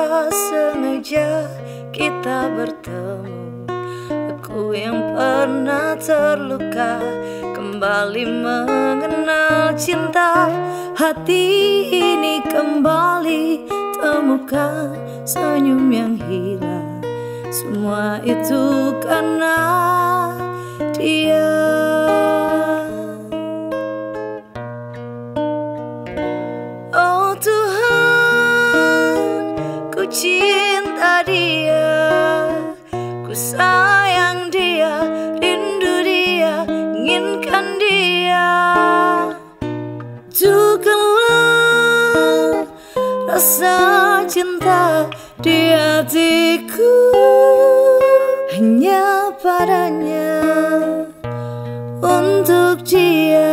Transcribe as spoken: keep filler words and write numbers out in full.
tak sengaja kita bertemu. Aku yang pernah terluka kembali mengenal cinta. Hati ini kembali temukan senyum yang hilang. Semua itu karena dia. Oh Tuhan, ku cinta dia, ku sayang dia, rindu dia, inginkan dia. Tukarlah rasa cinta di hatiku hanya padanya, untuk dia.